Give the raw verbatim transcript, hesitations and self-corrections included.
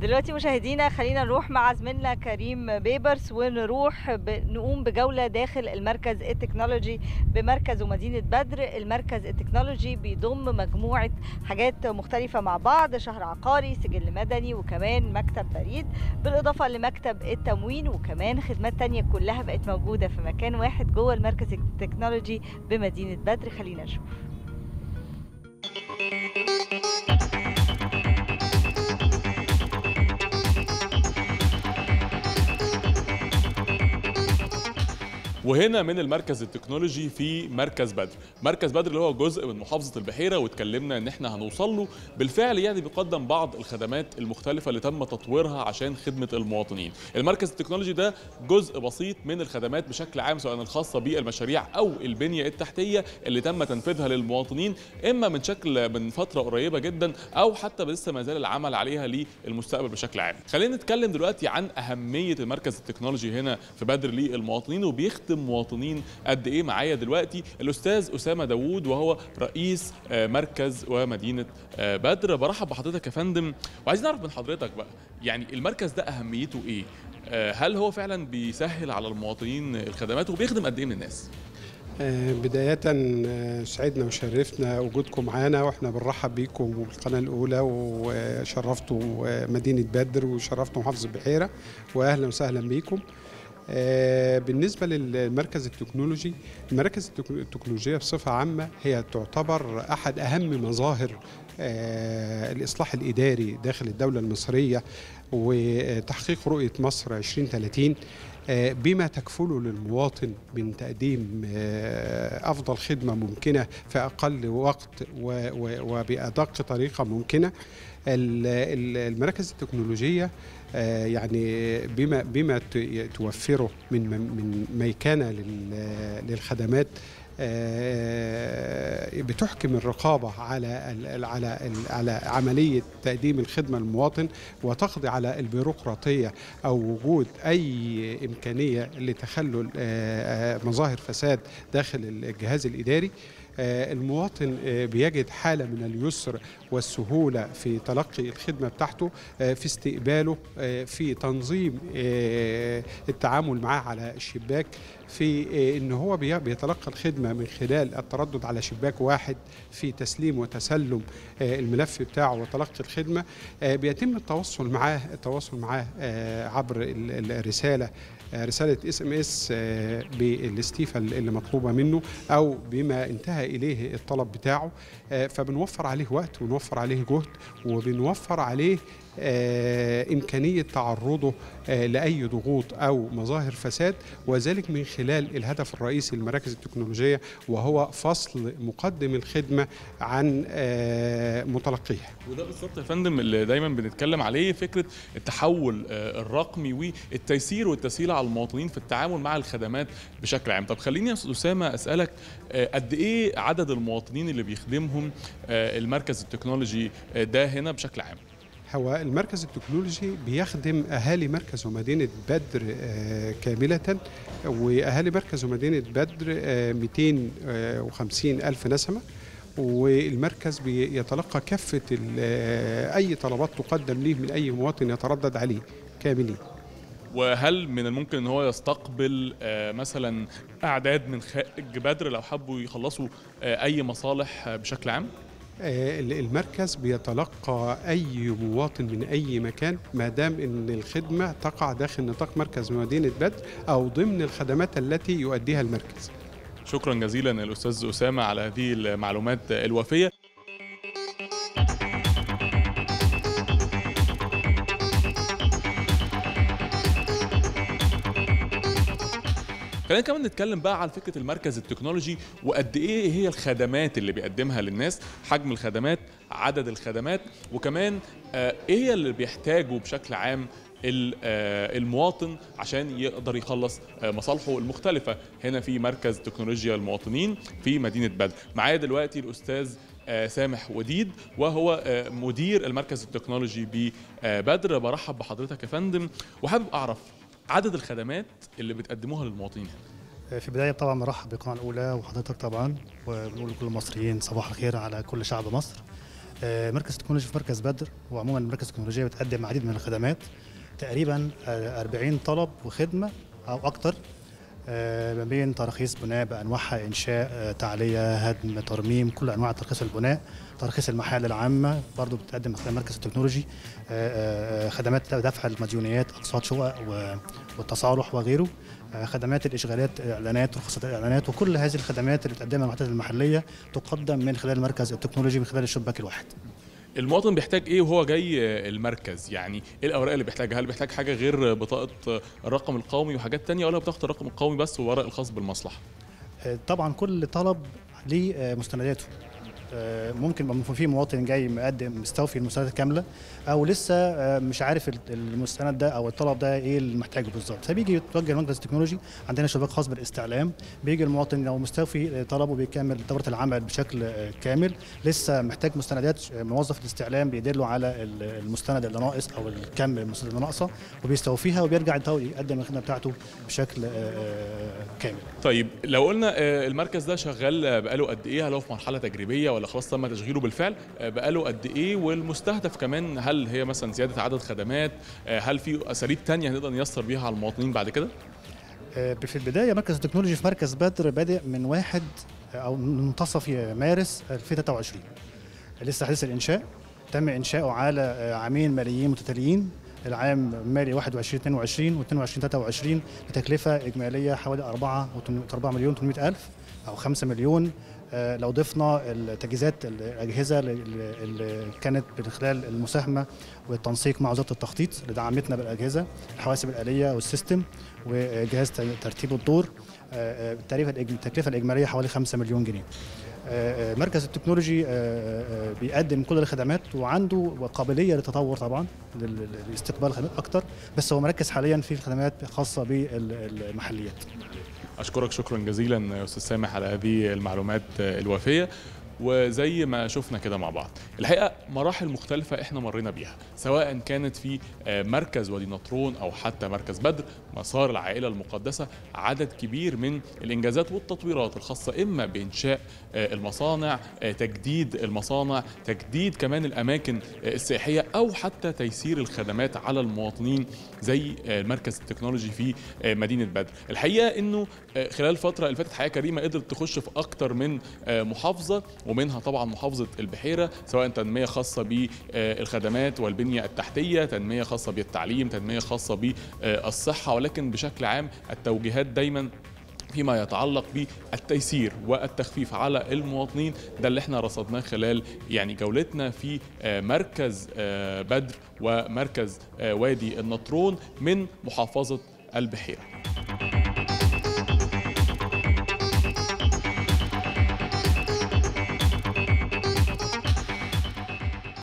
دلوقتي مشاهدينا خلينا نروح مع زميلنا كريم بيبرس ونروح ب... نقوم بجولة داخل المركز التكنولوجي بمركز ومدينة بدر. المركز التكنولوجي بيضم مجموعة حاجات مختلفة مع بعض، شهر عقاري، سجل مدني، وكمان مكتب بريد، بالإضافة لمكتب التموين، وكمان خدمات تانية كلها بقت موجودة في مكان واحد جوه المركز التكنولوجي بمدينة بدر. خلينا نشوف. وهنا من المركز التكنولوجي في مركز بدر. مركز بدر اللي هو جزء من محافظة البحيرة، واتكلمنا ان احنا هنوصل له بالفعل، يعني بيقدم بعض الخدمات المختلفة اللي تم تطويرها عشان خدمة المواطنين. المركز التكنولوجي ده جزء بسيط من الخدمات بشكل عام، سواء الخاصة بالمشاريع او البنية التحتية اللي تم تنفيذها للمواطنين، اما من شكل من فترة قريبة جدا او حتى لسه ما زال العمل عليها للمستقبل بشكل عام. خلينا نتكلم دلوقتي عن اهمية المركز التكنولوجي هنا في بدر للمواطنين وبيخدم مواطنين قد ايه. معايا دلوقتي الاستاذ اسامه داوود وهو رئيس مركز ومدينه بدر. برحب بحضرتك يا فندم، وعايزين نعرف من حضرتك بقى يعني المركز ده اهميته ايه؟ هل هو فعلا بيسهل على المواطنين الخدمات وبيخدم قد ايه من الناس؟ بداية سعدنا وشرفنا وجودكم معانا، واحنا بنرحب بيكم بالقناة الأولى، وشرفتوا مدينة بدر وشرفتوا محافظة البحيرة، وأهلا وسهلا بيكم. بالنسبة للمركز التكنولوجي، المراكز التكنولوجية بصفة عامة هي تعتبر أحد أهم مظاهر الإصلاح الإداري داخل الدولة المصرية وتحقيق رؤية مصر عشرين ثلاثين، بما تكفله للمواطن من تقديم أفضل خدمة ممكنة في أقل وقت وبأدق طريقة ممكنة. المراكز التكنولوجية يعني بما بما توفره من من ميكنة للخدمات، بتحكم الرقابة على على على عملية تقديم الخدمة للمواطن، وتقضي على البيروقراطية أو وجود أي إمكانية لتخلل مظاهر فساد داخل الجهاز الإداري. المواطن بيجد حالة من اليسر والسهولة في تلقي الخدمة بتاعته، في استقباله، في تنظيم التعامل معاه على الشباك، في ان هو بيتلقى الخدمة من خلال التردد على شباك واحد في تسليم وتسلم الملف بتاعه وتلقي الخدمة. بيتم التواصل معاه التواصل معاه عبر الرسالة رسالة اس ام اس بالاستيفاء اللي مطلوبة منه أو بما انتهى إليه الطلب بتاعه. فبنوفر عليه وقت ونوفر عليه جهد وبنوفر عليه إمكانية تعرضه لأي ضغوط أو مظاهر فساد، وذلك من خلال الهدف الرئيسي للمراكز التكنولوجية، وهو فصل مقدم الخدمة عن متلقيها. وده بالظبط يا فندم اللي دايما بنتكلم عليه، فكرة التحول الرقمي والتيسير والتسهيل على المواطنين في التعامل مع الخدمات بشكل عام. طب خليني يا أستاذ أسامة أسألك، قد إيه عدد المواطنين اللي بيخدمهم المركز التكنولوجي ده هنا بشكل عام؟ هو المركز التكنولوجي بيخدم أهالي مركز ومدينة بدر كاملة، وأهالي مركز ومدينة بدر مئتين وخمسين ألف نسمة، والمركز بيتلقى كافة أي طلبات تقدم ليه من أي مواطن يتردد عليه كاملين. وهل من الممكن ان هو يستقبل مثلا اعداد من خارج بدر لو حبوا يخلصوا اي مصالح بشكل عام؟ المركز بيتلقى أي مواطن من أي مكان ما دام أن الخدمة تقع داخل نطاق مركز مدينة بدر أو ضمن الخدمات التي يؤديها المركز. شكرا جزيلا الأستاذ أسامة على هذه المعلومات الوافية. خلينا كمان نتكلم بقى على فكرة المركز التكنولوجي وقد ايه هي الخدمات اللي بيقدمها للناس، حجم الخدمات، عدد الخدمات، وكمان ايه هي اللي بيحتاجه بشكل عام المواطن عشان يقدر يخلص مصالحه المختلفة هنا في مركز تكنولوجيا المواطنين في مدينة بدر. معايا دلوقتي الأستاذ سامح وديد وهو مدير المركز التكنولوجي ببدر. برحب بحضرتك يا فندم، وحابب أعرف عدد الخدمات اللي بتقدموها للمواطنين هنا. في البداية طبعا برحب بالقناة الأولى وحضرتك طبعا، وبنقول لكل المصريين صباح الخير على كل شعب مصر. مركز التكنولوجي في مركز بدر، وعموما المراكز التكنولوجيه بتقدم العديد من الخدمات، تقريبا أربعين طلب وخدمه او اكتر، ما بين تراخيص بناء بانواعها، انشاء، تعليه، هدم، ترميم، كل انواع ترخيص البناء، ترخيص المحال العامه برضو بتقدم خدمات مركز التكنولوجي، خدمات دفع المديونيات، اقساط شقق والتصالح وغيره، خدمات الاشغالات، اعلانات، رخصه الاعلانات، وكل هذه الخدمات اللي بتقدمها الوحدات المحليه تقدم من خلال مركز التكنولوجي من خلال الشباك الواحد. المواطن بيحتاج ايه وهو جاي المركز؟ يعني ايه الاوراق اللي بيحتاجها؟ هل بيحتاج حاجه غير بطاقه الرقم القومي وحاجات تانية، ولا بتاخد الرقم القومي بس والورق الخاص بالمصلحه؟ طبعا كل طلب ليه مستنداته. ممكن يبقى في مواطن جاي مقدم مستوفي المستندات كامله، او لسه مش عارف المستند ده او الطلب ده ايه اللي محتاجه بالظبط، فبيجي يتوجه لمركز التكنولوجي. عندنا شباك خاص بالاستعلام، بيجي المواطن لو مستوفي طلبه بيكمل دوره العمل بشكل كامل، لسه محتاج مستندات، موظف الاستعلام بيدله على المستند اللي ناقص او الكم المستند اللي ناقصه وبيستوفيها، وبيرجع يقدم الخدمه بتاعته بشكل كامل. طيب لو قلنا المركز ده شغال بقاله قد ايه؟ هل هو في مرحله تجريبيه ولا خلاص تم تشغيله بالفعل؟ بقاله قد ايه؟ والمستهدف كمان هل هي مثلا زياده عدد خدمات؟ هل في اساليب تانية هنقدر نيسر بيها على المواطنين بعد كده؟ في البدايه مركز التكنولوجي في مركز بدر بادئ من واحد او منتصف مارس ألفين وثلاثة وعشرين، لسه حديث الانشاء، تم انشاؤه على عامين ماليين متتاليين، العام المالي واحد وعشرين اثنين وعشرين واثنين وعشرين ثلاثة وعشرين بتكلفه اجماليه حوالي أربعة مليون وثمانمائة ألف او خمسة مليون. لو ضفنا التجهيزات الاجهزه اللي كانت من خلال المساهمه والتنسيق مع وزاره التخطيط اللي دعمتنا بالاجهزه، الحواسب الاليه والسيستم وجهاز ترتيب الدور، التكلفه الاجماليه حوالي خمسة مليون جنيه. مركز التكنولوجي بيقدم كل الخدمات وعنده قابليه للتطور طبعا لاستقبال خدمات اكتر، بس هو مركز حاليا في الخدمات خاصه بالمحليات. أشكرك شكرا جزيلا يا أستاذ سامح على هذه المعلومات الوافية. وزي ما شفنا كده مع بعض الحقيقة مراحل مختلفة احنا مرينا بيها، سواء كانت في مركز وادي النطرون أو حتى مركز بدر، مسار العائلة المقدسة، عدد كبير من الإنجازات والتطويرات الخاصة إما بإنشاء المصانع، تجديد المصانع، تجديد كمان الأماكن السياحية، أو حتى تيسير الخدمات على المواطنين زي مركز التكنولوجي في مدينة بدر. الحقيقة إنه خلال الفترة اللي فاتت حياة كريمة قدرت تخش في أكتر من محافظة، ومنها طبعا محافظة البحيرة، سواء تنمية خاصة بالخدمات والبنية التحتية، تنمية خاصة بالتعليم، تنمية خاصة بالصحة، ولكن بشكل عام التوجيهات دايما فيما يتعلق بالتيسير والتخفيف على المواطنين. ده اللي احنا رصدناه خلال يعني جولتنا في مركز بدر ومركز وادي النطرون من محافظة البحيرة.